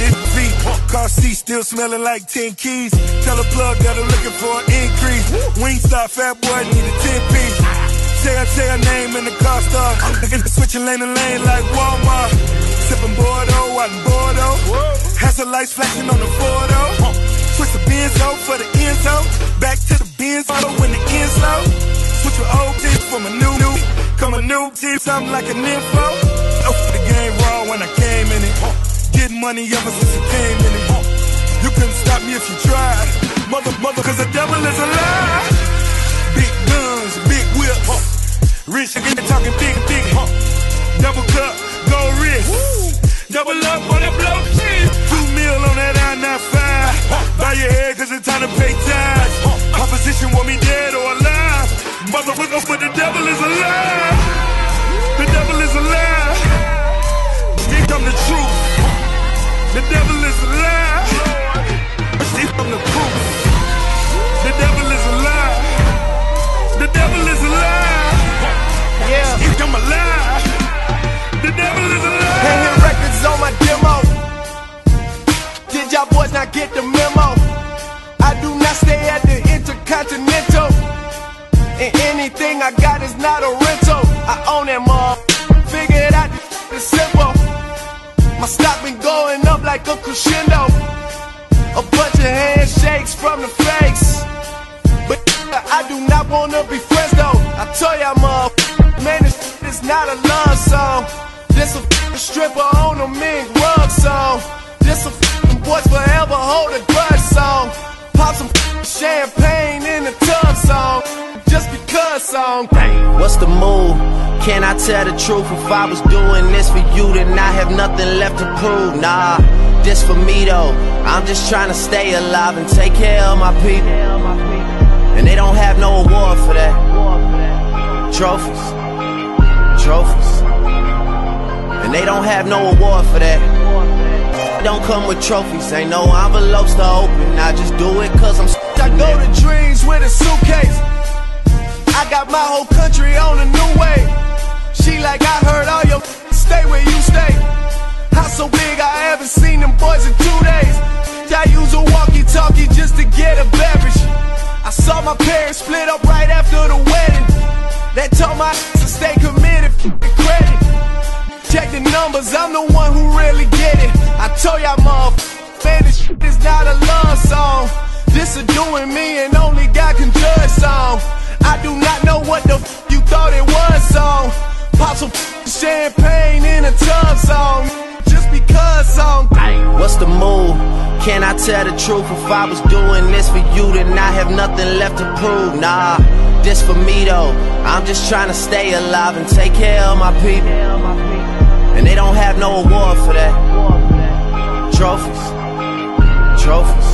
his feet. Car seat still smelling like 10 keys. Tell a plug that I'm looking for an increase. Wingstop, fat boy, need a 10-piece. Say her name in the car store. Switching lane to lane like Walmart. Sipping Bordeaux, out in Bordeaux. Has the lights flashing on the Fordo. Switch the Benzo for the Enzo. Back to the Benzo when the end's low. Switch your old team from a new. Come a new team, something like an info. Oh, the game raw when I came in it. Getting money ever since I came in it. You couldn't stop me if you tried. Mother, cause the devil is alive. Big guns, big whips. Rich again, talking big. Double cup, gold wrist. Double up on the blow shit. 2 mil on that I-95. Bow your head cause it's time to pay tithes. Opposition want me dead or alive. Motherfucker, but the devil is alive. The devil is alive. Here come the truth. The devil is alive. Here come the proof. The devil is alive. The devil is alive. Yeah. Here come alive. The devil is alive. Hanging records on my demo. Did y'all boys not get the memo? I do not stay at the Intercontinental. And anything I got is not a rental. I own that mall. Figured out it's simple. My stock been going up like a crescendo. A bunch of handshakes from the fakes. But I do not wanna be friends though. I tell y'all man, this is not a love song. This a stripper on a mink rug song. This a boys forever hold a grudge song. Pop some champagne in the tub song. Just because song. What's the move? Can I tell the truth? If I was doing this for you, then I have nothing left to prove. Nah, this for me though. I'm just trying to stay alive and take care of my people. And they don't have no award for that. Trophies. And they don't have no award for that. Don't come with trophies, ain't no envelopes to open. I just do it cause I'm I go to dreams with a suitcase. I got my whole country on a new way. She like, I heard all your stay where you stay. House so big I haven't seen them boys in 2 days. I use a walkie-talkie just to get a beverage. I saw my parents split up right after the wedding. They told my to stay committed, credit. Check the numbers, I'm the one who really get it. I told y'all man, this shit is not a love song. This a doing me and only God can judge song. I do not know what the you thought it was song. Pop some champagne in a tub song. Just because song. What's the move? Can I tell the truth? If I was doing this for you, then I have nothing left to prove. Nah, this for me though. I'm just trying to stay alive and take care of my people. And they don't have no award for that. Trophies.